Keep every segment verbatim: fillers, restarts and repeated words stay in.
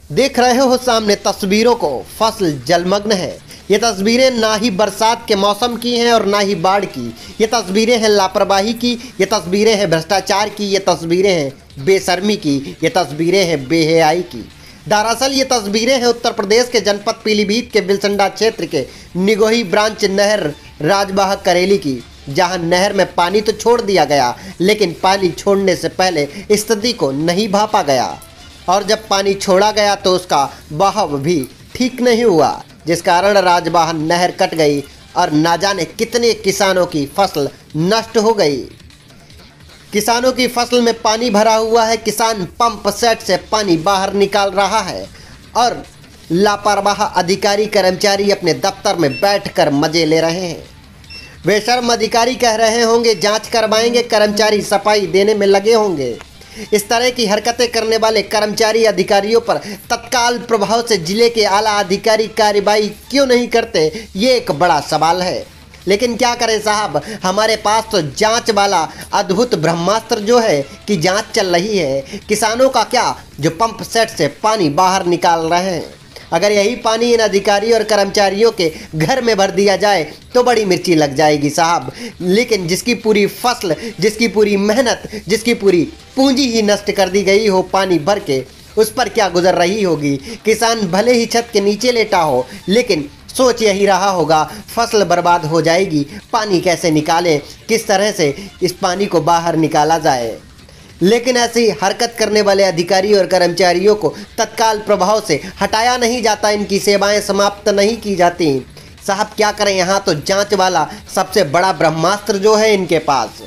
देख रहे हो सामने तस्वीरों को, फसल जलमग्न है। ये तस्वीरें ना ही बरसात के मौसम की हैं और ना ही बाढ़ की। ये तस्वीरें हैं लापरवाही की, ये तस्वीरें हैं भ्रष्टाचार की, ये तस्वीरें हैं बेशर्मी की, ये तस्वीरें हैं बेहयाई की। दरअसल ये तस्वीरें हैं उत्तर प्रदेश के जनपद पीलीभीत के बिलसंडा क्षेत्र के निगोही ब्रांच नहर राजबाह करेली की, जहां नहर में पानी तो छोड़ दिया गया, लेकिन पानी छोड़ने से पहले स्थिति को नहीं भांपा गया और जब पानी छोड़ा गया तो उसका बहाव भी ठीक नहीं हुआ, जिस कारण राजबाह नहर कट गई और ना जाने कितने किसानों की फसल नष्ट हो गई। किसानों की फसल में पानी भरा हुआ है, किसान पंप सेट से पानी बाहर निकाल रहा है और लापरवाह अधिकारी कर्मचारी अपने दफ्तर में बैठकर मजे ले रहे हैं। बेशर्म अधिकारी कह रहे होंगे जांच करवाएंगे, कर्मचारी सफाई देने में लगे होंगे। इस तरह की हरकतें करने वाले कर्मचारी अधिकारियों पर तत्काल प्रभाव से जिले के आला अधिकारी कार्रवाई क्यों नहीं करते, ये एक बड़ा सवाल है। लेकिन क्या करें साहब, हमारे पास तो जांच वाला अद्भुत ब्रह्मास्त्र जो है कि जांच चल रही है। किसानों का क्या जो पंप सेट से पानी बाहर निकाल रहे हैं, अगर यही पानी इन अधिकारी और कर्मचारियों के घर में भर दिया जाए तो बड़ी मिर्ची लग जाएगी साहब। लेकिन जिसकी पूरी फसल, जिसकी पूरी मेहनत, जिसकी पूरी पूंजी ही नष्ट कर दी गई हो पानी भर के, उस पर क्या गुजर रही होगी। किसान भले ही छत के नीचे लेटा हो, लेकिन सोच यही रहा होगा फसल बर्बाद हो जाएगी, पानी कैसे निकालें, किस तरह से इस पानी को बाहर निकाला जाए। लेकिन ऐसी हरकत करने वाले अधिकारी और कर्मचारियों को तत्काल प्रभाव से हटाया नहीं जाता, इनकी सेवाएं समाप्त नहीं की जाती। साहब क्या करें, यहाँ तो जांच वाला सबसे बड़ा ब्रह्मास्त्र जो है इनके पास।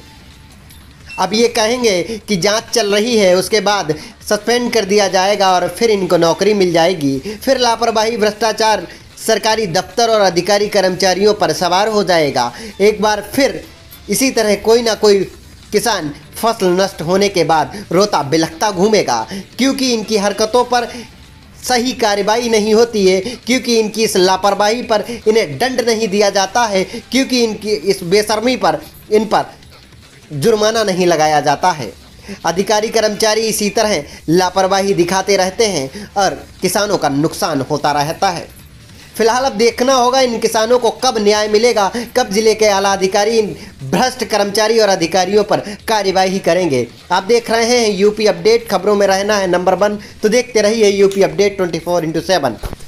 अब ये कहेंगे कि जांच चल रही है, उसके बाद सस्पेंड कर दिया जाएगा और फिर इनको नौकरी मिल जाएगी। फिर लापरवाही, भ्रष्टाचार सरकारी दफ्तर और अधिकारी कर्मचारियों पर सवार हो जाएगा। एक बार फिर इसी तरह कोई ना कोई किसान फसल नष्ट होने के बाद रोता बिलखता घूमेगा, क्योंकि इनकी हरकतों पर सही कार्रवाई नहीं होती है, क्योंकि इनकी इस लापरवाही पर इन्हें दंड नहीं दिया जाता है, क्योंकि इनकी इस बेशर्मी पर इन पर जुर्माना नहीं लगाया जाता है। अधिकारी कर्मचारी इसी तरह लापरवाही दिखाते रहते हैं और किसानों का नुकसान होता रहता है। फिलहाल अब देखना होगा इन किसानों को कब न्याय मिलेगा, कब जिले के आला अधिकारी इन भ्रष्ट कर्मचारी और अधिकारियों पर कार्यवाही करेंगे। आप देख रहे हैं यूपी अपडेट, खबरों में रहना है नंबर वन, तो देखते रहिए UP update twenty four into seven.